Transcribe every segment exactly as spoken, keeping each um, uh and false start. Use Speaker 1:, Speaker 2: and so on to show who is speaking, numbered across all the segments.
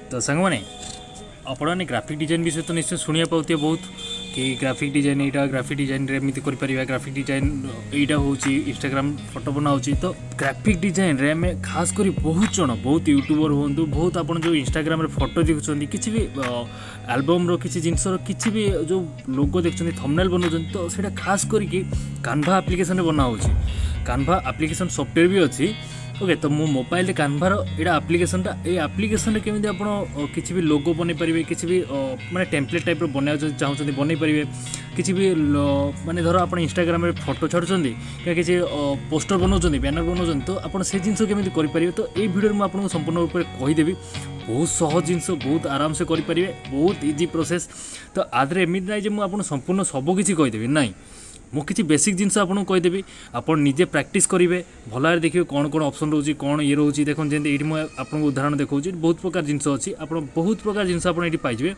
Speaker 1: तो सांग मैंने आपने ग्राफिक डिजाइन विषय तो निश्चय शुणा पाते बहुत कि ग्राफिक डिजाइन यहाँ ग्राफिक डिजाइन एमती कर ग्राफिक डिजाइन यहाँ हूँ इंस्टाग्राम फोटो बनाऊँ तो ग्राफिक डिजाइन रे आम खास कर बहुत जन बहुत यूट्यूबर हूँ बहुत आप जो इंस्टाग्राम फोटो देखुं किसी भी एल्बम रो किसी जिनसर किसी भी जो लोगो देखते थंबनेल बनाऊँ तो सहीटा खास करके कानभा एप्लिकेशन बनाऊँ कानभा एप्लिकेशन सॉफ्टवेयर भी अच्छी ओके तो मो मोबाइल कानभार यहाँ एप्लिकेशनटा ये एप्लिकेशन केमी आप किसी भी लोगो बन पारे किसी भी माने टेम्पलेट टाइप बना चाहते बन पारे किसी भी माने धर आप इंस्टाग्राम फोटो छाड़ुं क्या किसी पोस्टर बनाऊँ बैनर बनाऊँ तो आप जिन केमी करेंगे तो ये वीडियो में आपको संपूर्ण रूप से कहीदेवी बहुत सहज जिनस बहुत आराम से करेंगे बहुत इजी प्रोसेस तो आदि एमती ना मुझे आपको संपूर्ण सबकि कहीदेवी ना मु किसी बेसिक जिनस आपको कहीदेवी आप निजे प्रैक्टिस करेंगे भल देखिए कौन कौन ऑप्शन रोचे कौन ये रोचे देखो जमी ये मुझे आपको उदाहरण देखा बहुत प्रकार जिनस अच्छी आप बहुत प्रकार जिनस आप पाइबे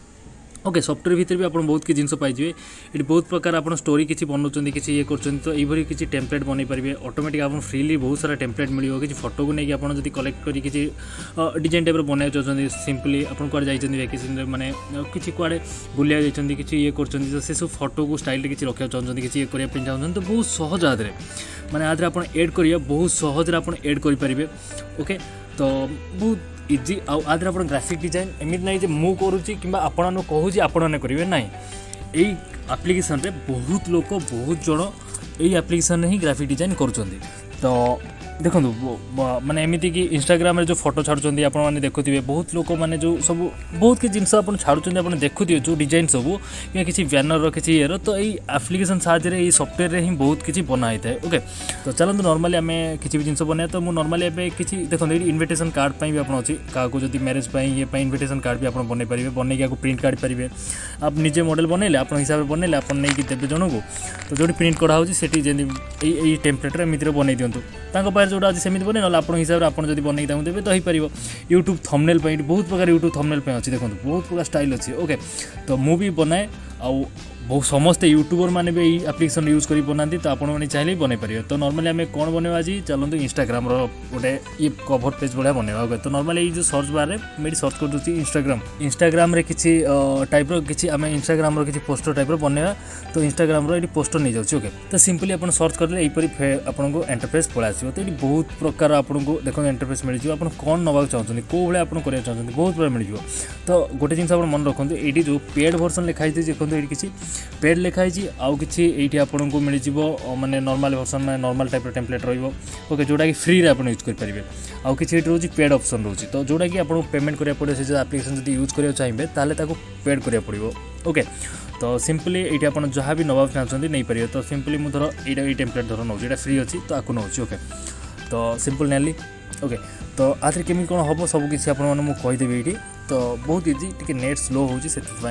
Speaker 1: ओके सॉफ्टवेयर भितर भी आप बहुत किसी जिनस पाइबे ये बहुत प्रकार आप स्टोरी किसी बनाऊँ किसी ये कर तो ये किसी टेम्पलेट बन पारे ऑटोमेटिक आप फ्रीली बहुत सारा टेम्पलेट मिले किसी फोटो को लेकिन आप कलेक्ट कर किसी डिजाइन टाइप बनाई चाहते सिंपली आप कड़े जाइए वैकेशन मैंने किसी कड़े बुलिया जाइए किसी ये कर से सब फोटो को स्टाइल किसी रखा चाहते किसी ये करने चाहते तो बहुत सहज आदि मैंने आदि आप एड करिए बहुत सहज आप एड करेंगे ओके तो बहुत इजी आदि आप ग्राफिक डिजाइन एमती ना मुझे करुँची कि आपने कहूँ आपने करेंगे ना यही एप्लिकेशन रे बहुत लोग बहुत जन यही एप्लिकेशन ही ग्राफिक डिजाइन करुँच तो देखो माने एमती कि इंस्टाग्राम रे जो फोटो छाड़ुं आपने देखुए बहुत लोक मैंने जो सब बहुत किसी जिन छाड़ुं आप देखुए जो डिजाइन सब या किसी बैनर किसी ये तो यही एप्लिकेशन साहाय्य सॉफ्टवेयर ही बहुत किसी बनाई था ओके तो चलते नॉर्मली आम किसी भी जिन बनाया तो मुझे नॉर्मली एवं किसी देखो ये इनविटेशन कार्ड भी आप अच्छी क्या जब मैरेज ये इनविटेशन कार्ड भी आप बन पारे बनई प्रिंट काढ़ पारे आप निजे मॉडल बनइले आप हिसाब से बनइले आप नहीं देवे जन को तो जो प्रिंट करा से जमी टेम्पलेट एमती बनई दिखाँ जोटा आज सेमती बने ना आप हिसाब से आप बन देवे तो हो पार यूट्यूब थंबनेल बहुत प्रकार यूट्यूब थंबनेल अच्छी देखो बहुत प्रकार स्टाइल अच्छी ओके तो मुझे बनाए आउ बहुत समस्ते यूट्यूबर मैंने भी एप्लिकेशन यूज कर बनाती तो आपने चाहिए बन पारे तो नॉर्मली आम कौन बनवा आज चलते इंस्टाग्राम गोटे ये कवर पेज भाया बनवा तो नॉर्मली ये सर्च बार में मुझे सर्च कर दूसरी इंस्टाग्राम इंस्टाग्राम रे किसी टाइप किसी आम इंस्टाग्राम रो किसी पोस्टर टाइप बनवा तो इंस्टाग्राम रो ये पोस्टर नहीं जाऊँगी ओके तो सिंपली आप सर्च करेंगे यहीपरी आपको एंटरप्राइज पलि आसो तो ये बहुत प्रकार आपको देखो एंटरप्राइज मिल जाए आप कौन नवा चाहते कौ भाई आप कराया चाहते बहुत प्रकार मिल जाए तो गोटे जिन आप मन रखते ये जो पेड वर्सन लिखाई देखो ये किसी पेड लिखाई आउ कि ये आपन को मिल माने नॉर्मल वर्सन में नॉर्मल टाइप टेम्पलेट रो ओके जोटा कि फ्री आप यूज करेंगे आउ कि रोचे पेड ऑप्शन रोचे तो जोटा कि आपको पेमेंट करा पड़े से एप्लिकेशन जब यूज करा चाहिए ताको पेड करा पड़ो ओके तो सिंपली ये आप जहाँ भी नवा चाहते नहीं पारे तो सिंपली मुझे धर यहाँ ये टेम्पलेट धर नौ यहाँ फ्री अच्छी तो आपको नौ ओके तो सिंपल नेली ओके तो आखिर केमी कौन हम सब किसी आपदेवी ये तो बहुत इजी टी नेट स्लो हो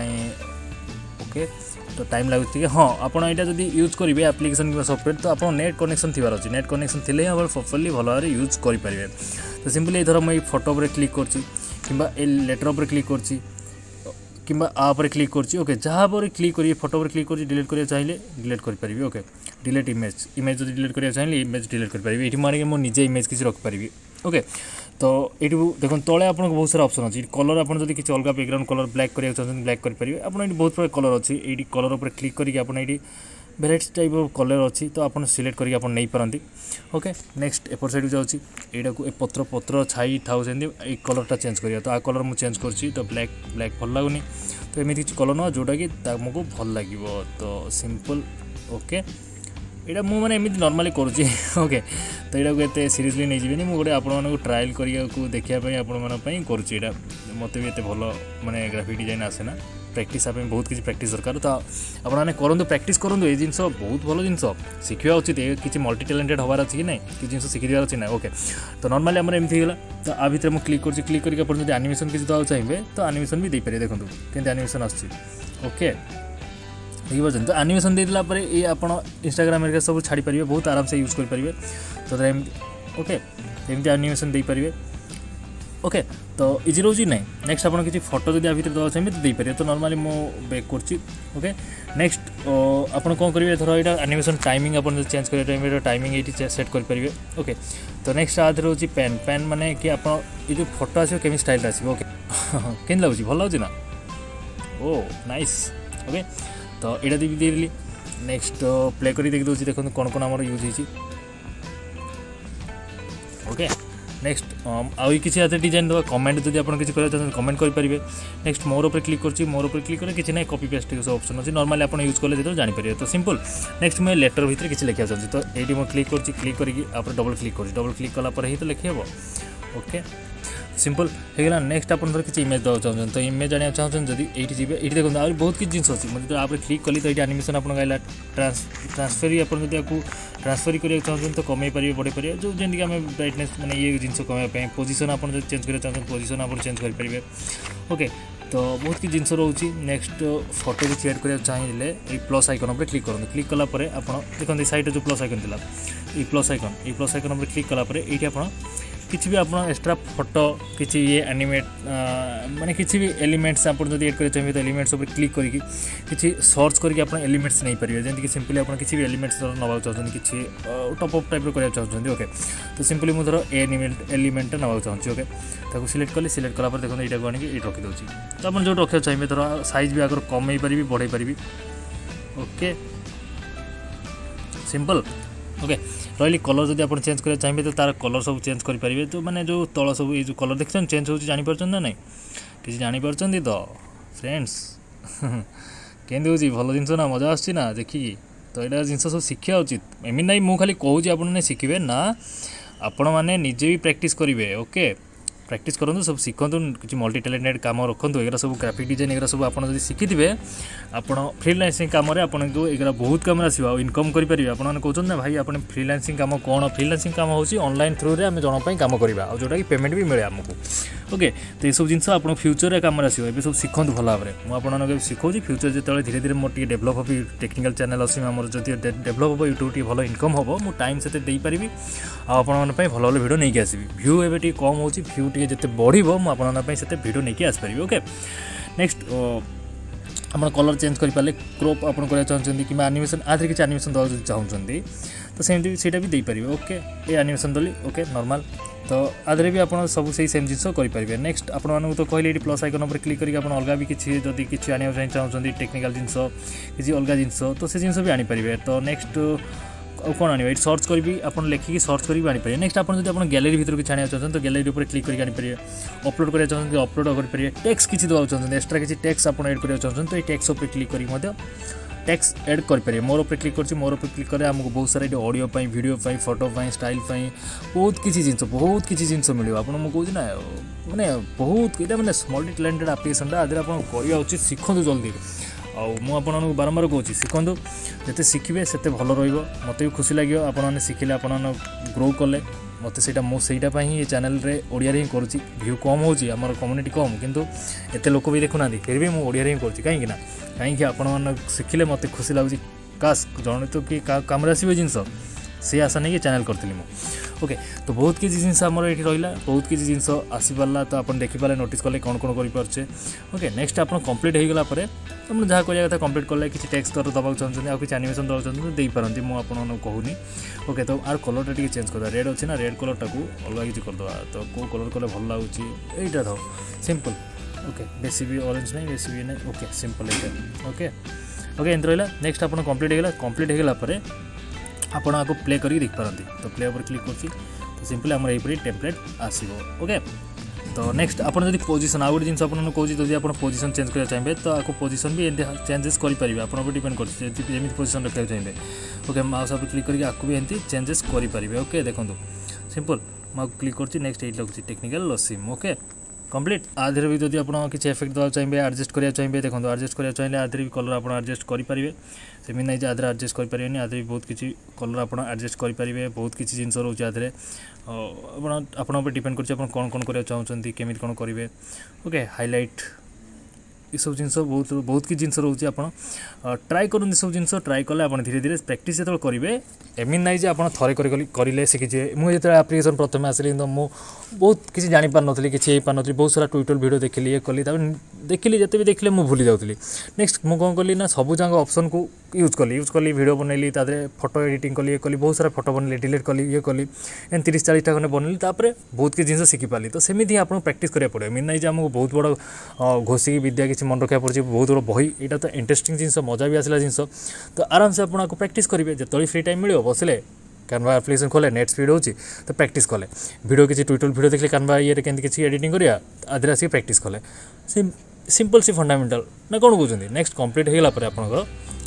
Speaker 1: ओके तो टाइम लगुच हाँ आपड़ यहाँ जब यूज करेंगे एप्लिकेशन कि सॉफ्टवेयर तो आप नेट कनेक्शन थी अच्छे नेट कनेक्शन थी आप प्रॉपर्ली भल भाव यूज करेंगे तो सिंपली धर मुझे फोटो पर क्लिक कर लेटर पर क्लिक कर कि क्लिक कर ओके जहाँ पर क्लिक करिए फोटो पर क्लिक कर डिलीट करा चाहिए डिलीट करेंगे ओके डिलीट इमेज इमेज जो डिलीट करा चाहिए इमेज डिलीट करेंगे ये मारे मुझे निजे इमेज किसी रखिपारि ओके तो ये देखो तले आप बहुत सारा ऑप्शन अच्छी कलर आप किसी अलग बैकग्राउंड कलर ब्लैक करा चाहते ब्लैक करेंगे आप बहुत प्रकार कलर अच्छी ये कलर पर क्लिक करके आप भेराइटी टाइप ऑफ कलर अच्छी तो आप सिलेक्ट करके आप नहीं पारती ओके नेक्स्ट एपट साइड जाऊँगी यहाँ को पत्र पत्र छाई था ये कलरटा चेंज करिए तो आ कलर मुझे चेंज कर तो ब्लैक ब्लैक भल लगुनि तो एमती किसी कलर नुआ जोटा कि तुमको भल लगे तो सिंपल ओके यहाँ मुझे मैंने एमती नॉर्मली करुँची ओके तो यहाँ को एत सीरीयसली नहीं जीवन मुझे गोटे आपण ट्रायल करने देखापी आपण करुँची यहाँ मत भी एत भल माने ग्राफिक डिजाइन आसे ना प्रैक्टिस आप बहुत किसी प्रैक्टिस दरकार तो आपने करूँ प्रैक्टिस करूँ ये जिन बहुत भल जिन शिखा उचित किसी मल्टी टैलेंटेड हबार अच्छी कि ना कि जिन शिखिदार अच्छी ना ओके तो नॉर्मली आम एमती होगा तो आ भितर मुझे क्लिक कर क्लिक करके आप एनिमेशन किसी देवा चाहिए तो एनिमेशन भी दे पारे देखो केमती एनिमेशन आस ओके बुझे तो एनिमेशन देला ये आप इंस्टाग्राम में सब छाड़ी पारे बहुत आराम से यूज करेंगे तो एमती ओके एमती एनिमेशन दे पारे ओके तो इजी रोज ना नेक्स्ट आप किसी फोटो जब भितर देवा चाहिए तो देपारे तो नॉर्मली मो बैक कर ओके नेक्स्ट आप कौन करेंगे धर यहाँ एनिमेशन टाइमिंग आप चेंज कर टाइम टाइमिंग ये सेट करेंगे ओके तो नेक्स्ट आधे रोचे पेन पेन माने कि आप ये जो फोटो आसो केमी स्टाइल आसो ओके କେମିତି ଲାଗୁଛି ଭଲ ଲାଗୁଛି ନା ଓ ନାଇସ୍ ଓକେ ତ ଏଇଟା ବି ଦେଇଦେଲି ନେକ୍ସଟ ପ୍ଲେ କରି ଦେଖି ଦେଉଛି ଦେଖନ୍ତୁ କ'ଣ କ'ଣ ଆମର ୟୁଜ୍ ହେଇଛି ओके नेक्स्ट आउ किसी आते डिजाइन दवा कमेंट जब आप किसी करेंगे कमेंट करेंगे नेक्स्ट मोर उपर क्लिक कर मोर उपर क्लिक करें किसी ना कॉपी पेस्ट सब ऑप्शन अच्छी नॉर्मली आप यूज कले जो जानीपर तो सिंपल नेक्स्ट मुझे लेटर भितर किसी लिखा चाहिए तो ये मुझे क्लिक कर क्लिक करके डबल क्लिक कर डबल क्लिक कलापर ही तो लिखी हे ओके सिंपल होगा नेक्स्ट आप किसी इमेज देवा चाहते तो इमेज आने चाहते जब ये जी ये देखो आ बहुत किसी जिन अच्छी मुझे आप क्लिक कली तो ये आनिमेसन आपको आइला ट्रांस ट्रांसफर आप ट्रांसफर करा चाहते तो कमे पारे बढ़े पारे जो जमीक आम ब्राइटनेस मैंने ये जिन कमें पोजिशन आप चेंज करा चाहते पोजिशन आप चेंज करेंगे ओके तो बहुत किसी जिन रोचे नेक्स्ट फोटो भी एड करा चाहिए ये प्लस आइकन पर क्लिक करूँ क्लिक कलापर आप देखते सैड जो प्लस आइकन था ये प्लस आइकन ये प्लस आइकन पर क्लिक कलापर ये आप किसी भी आप एक्स्ट्रा फोटो किसी ये एनिमेट माने किसी भी एलिमेंट्स आप एड करें चाहिए तो एलिमेंट्स पर क्लिक करके किसी सर्च करके आप एलिमेंट्स नहीं पारे जमीक सिंपली आप किसी भी एलिमेंट्स नवा चाहते किसी टॉप अप टाइप करा चाहते ओके तो सिंपली मुझे धर एलिमेंट एलिमेंट नवा चाहिए ओके ताको सिलेक्ट कली सिलेक्ट कलापर देखो यहाँ आने ये रखी दूसरी तो आप जो रखा चाहिए धर साइज भी आगर कमे पारि बढ़े पारि ओके सिंपल ओके रही कलर जब आप चेंज करा चाहिए तो तार कलर सब चेंज करेंगे तो मैंने जो तल सब ये जो कलर देखते चेंज हो जापर ना नहीं किसी जापर तो फ्रेंड्स केमती हो भल जिन ना मजा आना देखिए तो यहाँ जिन सब शिखा उचित एमती ना मुझे खाली कहूँ आपने शिखे ना आपण मैंने निजे भी प्रैक्टिस करेंगे ओके प्रैक्टिस करूँ सब शिखु किसी मल्टी टैलेंटेड काम रखु एगरा सब ग्राफिक डिजाइन एगरा सब आप शिखिथे आप फ्रीलांसिंग कम आपको एगरा बहुत कम आसो इनकम करेंगे आपने कहते ना भाई आप फ्रीलांसिंग कम कौन फ्रीलांसिंग कम हो ऑनलाइन थ्रू रे आम जन कम करवा जोटा कि पेमेंट भी मिले आमको ओके तो ये सब जिन आप फ्यूचर में कम आसो ये सब शिखु भल भाव में मुझे शिखा फ्यूचर जो धीरे धीरे मोटे डेभलप हो टेक्निकल चैनल अच्छी आम जो डेभलप हो यूट्यूब टी भल इनकम हम मुझे टाइम से पारि आपन भल भल भिडियो नहीं आसबि व्यू एवं टी कम हो व्यू टी जिते बढ़ मुझे भिडियो नहीं आसपारि ओके नेक्स्ट आप कलर चेंज करें क्रॉप आप चाहते कि आनिमेसन आधे किसी आनिमेसन देवा चाहते तो सेमती से भी पारे ओके ये आनिमेसन देली ओके नॉर्मल तो आधे भी आप सब से सेम जिन करेंगे नेक्स्ट आपको तो कहले ये प्लस आइकन पर क्लिक करके आप अलग भी किसी जदि किसी आने चाहते टेक्निकल जिन किसी अलग जिन तो से जिन भी आनीपारे तो नेक्स्ट कौन आने सर्च कर भी आप लिखिकी सर्च कर आनीपारे नेक्स्ट आप गैलरी भर किसी आने चाहते तो गैलरी पर क्लिक करके आनीपारे अपलोड करा चाहते अपलोड करेंगे टैक्स किसी देवा चाहते एक्सट्रा किसी टैक्स आप एड करा चाहते तो ये टैक्स पर क्लिक करके टैक्स एड करेंगे मोर पर क्लिक कर मोर पर क्लिक करें आमको बहुत सारा ऑडियो वीडियो फोटो स्टाइल बहुत किसी जिन बहुत किसी जिन मिले आप मुझे ना मैंने बहुत ये मैंने मल्टी टैलेंटेड एप्लिकेशन आदि आप करवा उचित शिखु जल्दी आपको बारंबार कहूँ शिखु जिते शिखे से भल रत भी खुशी लगे आपने शिखिले आप ग्रो कले मत से मुझे ये चैनल रे ओडिया ही करुँच व्यू कम हो कम्युनिटी कम किंतु एत लोक भी देखुना फिर भी मुझे ओडिया ही करुँच कहीं कहीं आपण शिखिले मत खुशी लगुच काश जन तो कि कम आसवे जिन से आशा नहीं चैनल करी ओके तो बहुत किसी जिन आमर ये रहा बहुत किसी जिन आसीपारा तो आप देखिपारे नोटिस कले कौन कौन करें ओके नेक्स्ट आप कम्प्लीट हो गला तुम जहाँ करा कथा कम्प्लीट कले किसी टैक्स तर दबाक चाहते हैं किसी आनिमेसन दबाक चाहते दे पारती मुझे कहूनी ओके तो आर कलर टा चेंज कर रेड अच्छे ना रेड कलर टाक अलग किसी करदे तो कौ कलर कले भल लगुच यहीटा था सिंपल ओके बेसी भी ऑरेंज नहीं बेसी भी नहीं ओके सिंपल ओके ओके एमती रहा नेक्स्ट आप कम्प्लीट होगा कम्प्लीट होगा आपड़ आपको प्ले करके देख पारती तो प्ले पर क्लिक कर तो सिंपली आम यही टेम्पलेट आसो ओके तो नेक्स्ट आप पोजिशन आउ गए जिन आपको कौन जब आप पोजिशन चेंज करा चाहिए तो आपको पोजिशन भी चेंजेस करेंगे आप डिपेंड करमी पोजिशन रखा चाहिए ओके माउस पर क्लिक करके आपको भी एमती चेंजेस करेंगे ओके देखो सिंपल मुझे क्लिक कर नेक्स्ट ये लगुच टेक्निकल सिम ओके कम्प्लीट आधे भी जब आप किसी एफेक्ट देवा चाहिए एडजस्ट करा चाहिए देखो एडजस्ट करा चाहिए आधे भी कलर आप एडजस्ट करेंगे सेमती नहीं आधे एडजस्ट करेंगे आधे भी बहुत किसी कलर आप एडजस्ट करेंगे बहुत किसी जिन रोचे आधे आप डिपेंड कर कौन कौन करवा चाहते केमी कौन करेंगे ओके हाइलाइट ये सब जिन बहुत बहुत किसी जिन रोचे आप ट्राए करूँ सब जिन ट्राए कले आप धीरे धीरे प्रैक्टिस जो करेंगे एमती ना आप थे करें शिखिजे मुझे जो आप्लिकेसन प्रथम आसली तो मुझे बहुत किसी जापार नी किसी पार बहुत सारा ट्यूटोरियल वीडियो देखिली ये कली देखिली जिते भी देखिले मुझे भूली जाऊँगी नेक्स्ट मुझे कौन कली ना सब जाक ऑप्शन को यूज कली यूज कली वीडियो बनैली तादे फोटो एडिटिंग कली ये कली बहुत सारा फोटो बनैली डिलीट कली ये कली एन तीस चालीस खंडे बनैली तापर बहुत किसी जिन शिखिपाली तो सेमती आपको प्रैक्टिस करा पड़े मीन नहीं आमको बहुत बड़ घोषिकी विद्या किसी मन रखा पड़े बहुत बड़ बही यहाँ तो इंटरेस्टिंग जिन मजा भी आसला जिन तो आराम से आपको प्रैक्टिस करेंगे जो फ्री टाइम मिले बसले कैनवा एप्लिकेशन खोले नेट स्पीड होची तो प्रैक्टिस कले वीडियो किसी ट्यूटोरियल वीडियो देखले कैनवा ये केमती किसी एडिटिंग करिया आधे आसिक प्रैक्टिस कले सिंपल सी फंडामेंटल ना कौन कहते नेक्स्ट कंप्लीट होगा पर आपंकर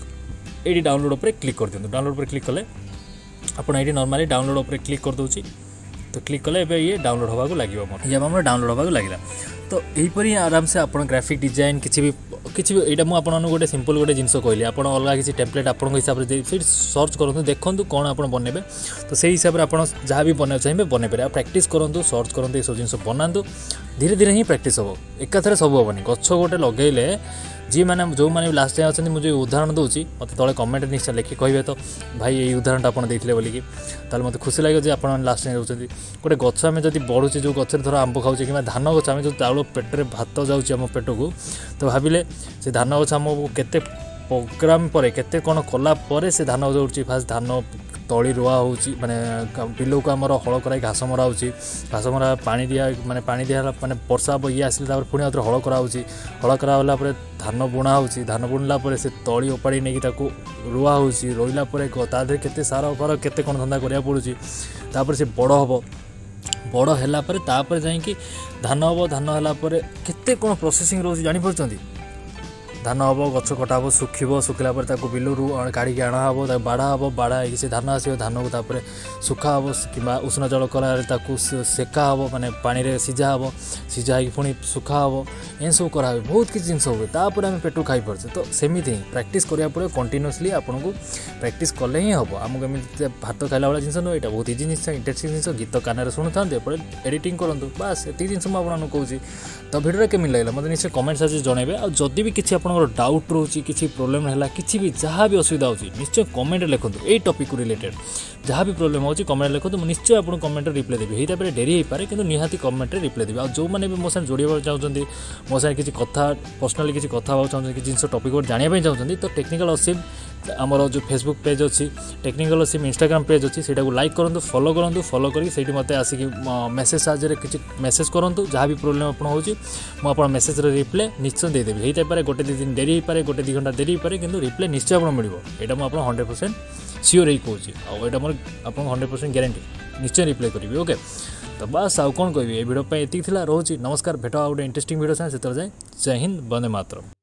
Speaker 1: ये डाउनलोड पर क्लिक कर दिखाँ डाउनलोड पर क्लिक कले आपड़ ये नॉर्मली डाउनलोड पर क्लिक कर दूसरी तो क्लिक कले ये डाउनलोड होगा लगे मोर ये आम डाउनलोड होगा लगे तो यहीपर ही आराम से आप ग्राफिक डिजाइन किसी भी किसी भी यहाँ मुझे गोटे सिंपल गोटे जिन कहली आप अलग किसी टेम्पलेट आप हिसाब से सर्च करूँ देखूँ कौन आप बनइबे तो से हिसाब से आप जहाँ भी बनवा चाहिए बनई पारे प्रैक्टिस करूँ सर्च करूँ ये सब जिन बनातु धीरे धीरे ही प्रैक्टिस हम एकाथरे सब हेनी गछ गोटे लगे जी मैंने जो मैंने लास्ट टाइम अच्छे मुझे उदाहरण दूसरी मत तले कमेंट निश्चय लिखिक कहे तो भाई ये उदाहरण आप देते बोलिकी ताल मत खुशी लगे आप लास्ट टाइम रोचे गोटे गच आम जब बढ़ुचे जो गचर धर आंब खाऊे कि धान गच आम जो चाउल पेटे भात जाऊँगी आम पेट को तो भाविले से धान गच आमको केते प्रोग्राम पर केते कौन कलापर से धान जाऊँगी फास्ट धान तली रुआ हो माने बिल को आम हल कर घास मरा हो घास मरा पानी दिया माने पानी दिया माने वर्षा ये आसिले पुणी आउे हल कराऊँगी हल कराला धान बुणा हो धान बुणला से तली ओपाड़ी नहीं रुआ हो रोईला तादे केते सार फार केते कौन धंदा करा पड़ुची तापर से बड़ हम बड़ है जाकि धान हम धान है केते कौन प्रोसेसिंग रोज जापर धान हम गछ कटा हम सुखिब सुखिला बिलू काढ़ी आना हम बाड़ा हम बाड़ा से धान आसो धान को तापर सुखा हम कि उष्ण जल कला सेका हम माने पानी रे सीझा हम सीझा पुणी सुखा हम एन सब करा बहुत किसी जिन हुए तापर आम पेट खाई पार्चे तो सेमती ही प्रैक्टिस करा पड़े कंटिन्यूअसली आपन को प्रैक्टिस कले ही हम आमको एमती भात खाला वाला जिन नुह यहाँ बहुत इजी जिन इंटरेस्टिंग जिन गीत कान शुणु था एडिटिंग करूँ बास ये जिन मुझे कहूँ तो भिडियो केमी लगे मतलब निश्चय कमेंट आज जनइबे आ जदि भी किसी आप डाउट रोचे किसी प्रोब्लेम है किसी भी जहाँ भी असुविधा होची निश्चय कमेंट लिखूँ ये टॉपिक को रिलेटेड जहाँ भी प्रोब्लेम होची कमेंट लिखूँ मुझे निश्चय आपको कमेंट रिप्लाई देवी यही टाइम डेरी हो पाए कि निहाती कमेंट रिप्लाई देवी आ जो मैंने भी मो साथ जोड़ा चाहते मो साथ किसी कथा पर्सनाली किसी कथा चाहते जिन टॉपिक जानापी चाहते तो टेक्निकल असीम आमर जो फेसबुक पेज अच्छी टेक्निकल असीम इंस्टाग्राम पेज अच्छी से लाइक करूँ फॉलो करूँ फॉलो करके मत आसिक मेसेज साहाଯ୍य किसी मेसेज करूँ जहाँ भी प्रोब्लेम आप मुझे मेसेज रिप्लाई निश्चय देदेवी यही टाइम गोटे दी दिन डेरी पारे गोटे दी घंटा डेरी पारे कि रिप्लाई निश्चय आप मिले यहाँ मुझे हंड्रेड परसेंट सियोर ही कहूँ आईटा मोर आप हंड्रेड परसेंट ग्यारंटी निश्चय रिप्लाई करी ओके तो बस आउ कौन कह भिडियो ये थी रोचे नमस्कार भेट आ गए इंटरेस्टिंग भिडियो से जाए जय हिंद वंदे मातरम।